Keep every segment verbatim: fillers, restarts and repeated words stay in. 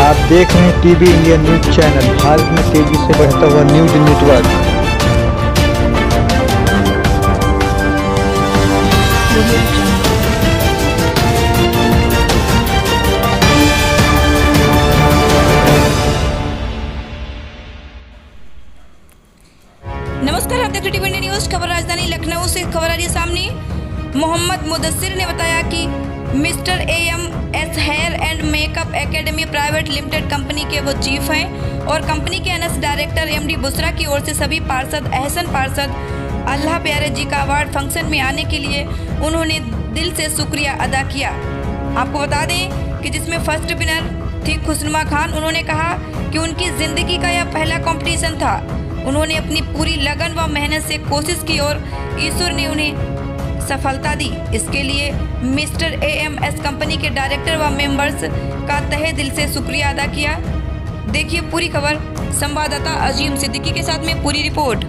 आप देख रहे हैं TV India News channel, Bharat में तेजी से बढ़ता हुआ न्यूज नेटवर्क। नमस्कार, आप देख रहे टीवी इंडिया न्यूज। खबर राजधानी लखनऊ से खबर आ रही है सामने। मोहम्मद मुदस्सिर ने बताया कि Mister A M S hair and makeup academy private limited company के वो चीफ हैं और कंपनी के एनएस डायरेक्टर एमडी बुसरा की ओर से सभी पार्षद एहसन पार्षद अल्लाह प्यारे जी का अवार्ड फंक्शन में आने के लिए उन्होंने दिल से शुक्रिया अदा किया। आपको बता दें कि जिसमें फर्स्ट विनर थी खुशनुमा खान। उन्होंने कहा कि उनकी ज़िंदगी का यह पहला कंपटीशन था। उन्होंने अपनी पूरी लगन व मेहनत से कोशिश की और ईश्वर ने उन्हें सफलता दी। इसके लिए Mister A M S company के डायरेक्टर व मेंबर्स का तहे दिल से शुक्रिया अदा किया। देखिए पूरी खबर संवाददाता अजीम सिद्दीकी के साथ में पूरी रिपोर्ट।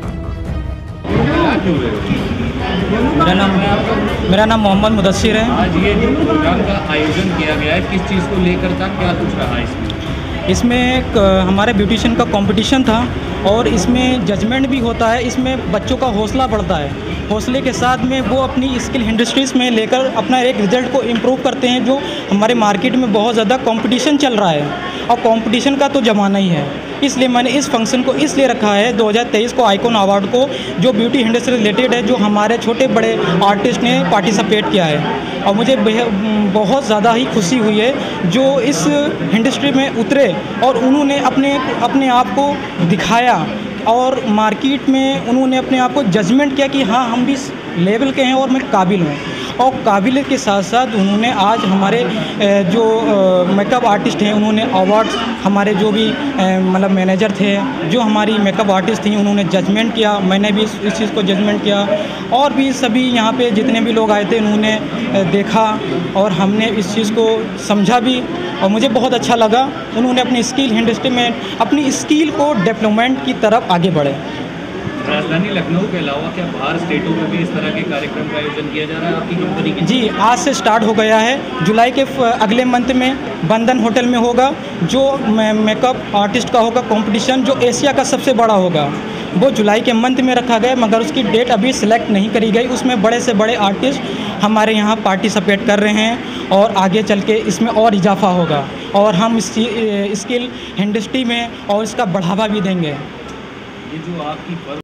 मेरा नाम मेरा नाम मोहम्मद मुदस्सिर है। आज ये जो प्रोग्राम का आयोजन किया गया है, किस चीज़ को लेकर था, क्या कुछ रहा इसमें? इसमें एक हमारे ब्यूटिशियन का कंपटीशन था और इसमें जजमेंट भी होता है। इसमें बच्चों का हौसला बढ़ता है। हौसले के साथ में वो अपनी स्किल इंडस्ट्रीज़ में लेकर अपना एक रिज़ल्ट को इम्प्रूव करते हैं। जो हमारे मार्केट में बहुत ज़्यादा कंपटीशन चल रहा है और कंपटीशन का तो ज़माना ही है, इसलिए मैंने इस फंक्शन को इसलिए रखा है दो हज़ार तेईस को आइकॉन अवार्ड को, जो ब्यूटी इंडस्ट्री रिलेटेड है, जो हमारे छोटे बड़े आर्टिस्ट ने पार्टिसिपेट किया है। और मुझे बहुत ज़्यादा ही खुशी हुई है जो इस इंडस्ट्री में उतरे और उन्होंने अपने अपने आप को दिखाया और मार्केट में उन्होंने अपने आप को जजमेंट किया कि हाँ, हम भी इस लेवल के हैं और मैं काबिल हूँ। और काबिलियत के साथ साथ उन्होंने आज हमारे जो मेकअप आर्टिस्ट हैं उन्होंने अवार्ड्स, हमारे जो भी मतलब मैनेजर थे, जो हमारी मेकअप आर्टिस्ट थी, उन्होंने जजमेंट किया। मैंने भी इस चीज़ को जजमेंट किया और भी सभी यहाँ पे जितने भी लोग आए थे उन्होंने देखा और हमने इस चीज़ को समझा भी और मुझे बहुत अच्छा लगा। उन्होंने अपनी स्किल इंडस्ट्री में अपनी स्किल को डेवलपमेंट की तरफ आगे बढ़े। राजधानी लखनऊ के अलावा क्या बाहर स्टेटों में भी इस तरह के कार्यक्रम का आयोजन किया जा रहा है आपकी कंपनी की? जी, आज से स्टार्ट हो गया है। जुलाई के अगले मंथ में बंधन होटल में होगा, जो मेकअप आर्टिस्ट का होगा कंपटीशन, जो एशिया का सबसे बड़ा होगा। वो जुलाई के मंथ में रखा गया, मगर उसकी डेट अभी सिलेक्ट नहीं करी गई। उसमें बड़े से बड़े आर्टिस्ट हमारे यहाँ पार्टिसिपेट कर रहे हैं और आगे चल के इसमें और इजाफा होगा और हम इस स्किल इंडस्ट्री में और इसका बढ़ावा भी देंगे। ये जो आपकी